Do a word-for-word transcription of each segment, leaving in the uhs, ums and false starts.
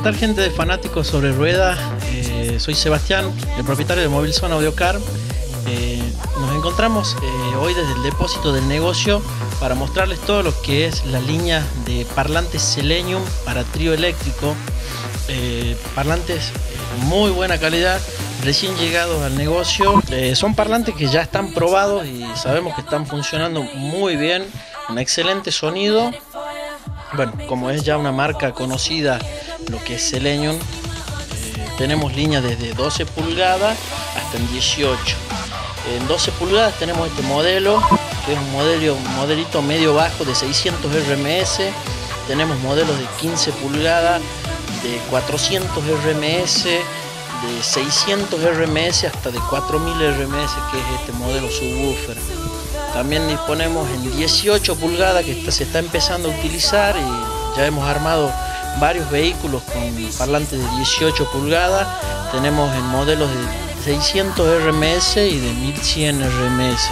tal, gente de Fanáticos sobre Ruedas? Eh, soy Sebastián, el propietario de Movilzone Audiocar. Eh, nos encontramos eh, hoy desde el depósito del negocio para mostrarles todo lo que es la línea de parlantes Selenium para trío eléctrico. Eh, parlantes de muy buena calidad, recién llegados al negocio. Eh, son parlantes que ya están probados y sabemos que están funcionando muy bien, un excelente sonido. Bueno, como es ya una marca conocida lo que es Selenium, eh, tenemos líneas desde doce pulgadas hasta en dieciocho. En doce pulgadas tenemos este modelo, que es un modelo, un modelito medio bajo de seiscientos R M S. Tenemos modelos de quince pulgadas, de cuatrocientos R M S, de seiscientos R M S hasta de cuatro mil R M S, que es este modelo subwoofer. También disponemos en dieciocho pulgadas, que está, se está empezando a utilizar, y ya hemos armado varios vehículos con parlantes de dieciocho pulgadas. Tenemos en modelos de seiscientos R M S y de mil cien R M S.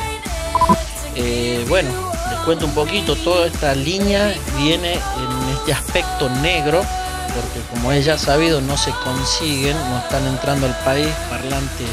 Eh, bueno, les cuento un poquito. Toda esta línea viene en este aspecto negro, porque como es ya sabido, no se consiguen, no están entrando al país parlantes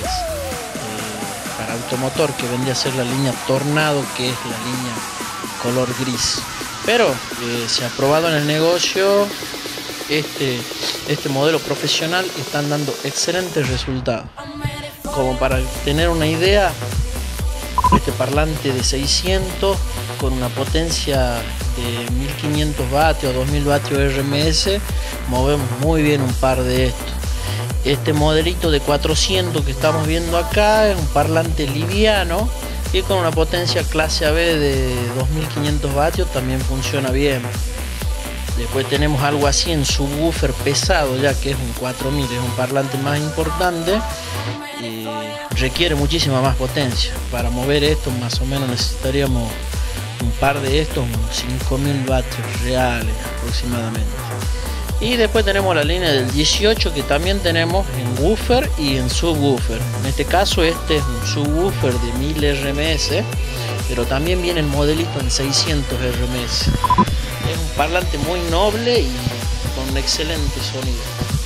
para automotor que vendría a ser la línea Tornado, que es la línea color gris, pero eh, se ha probado en el negocio este, este modelo profesional y están dando excelentes resultados. Como para tener una idea, este parlante de seiscientos con una potencia de mil quinientos vatios o dos mil vatios R M S, movemos muy bien un par de estos. Este modelito de cuatrocientos que estamos viendo acá es un parlante liviano y con una potencia clase A B de dos mil quinientos vatios, también funciona bien. Después tenemos algo así en subwoofer pesado, ya que es un cuatro mil, es un parlante más importante y requiere muchísima más potencia. Para mover esto más o menos necesitaríamos un par de estos, unos cinco mil vatios reales aproximadamente. Y después tenemos la línea del dieciocho, que también tenemos en woofer y en subwoofer. En este caso este es un subwoofer de mil R M S, pero también viene el modelito en seiscientos R M S. Es un parlante muy noble y con un excelente sonido.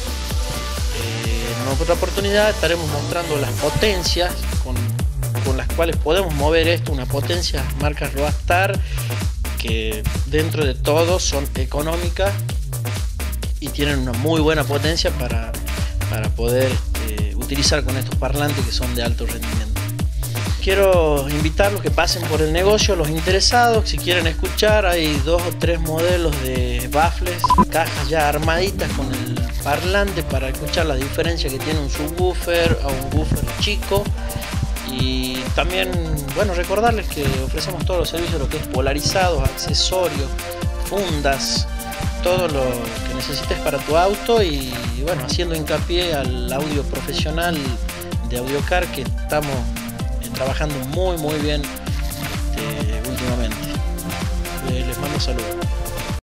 Eh, en otra oportunidad estaremos mostrando las potencias con, con las cuales podemos mover esto. Una potencia marca Roadstar, que dentro de todo son económicas y tienen una muy buena potencia para, para poder eh, utilizar con estos parlantes que son de alto rendimiento. Quiero invitarlos que pasen por el negocio, los interesados. Si quieren escuchar, hay dos o tres modelos de baffles, cajas ya armaditas con el parlante para escuchar la diferencia que tiene un subwoofer a un woofer chico. Y también, bueno, recordarles que ofrecemos todos los servicios, lo que es polarizados, accesorios, fundas, todo lo que necesites para tu auto. Y bueno, haciendo hincapié al audio profesional de Audiocar, que estamos trabajando muy muy bien este, últimamente. Les mando saludos.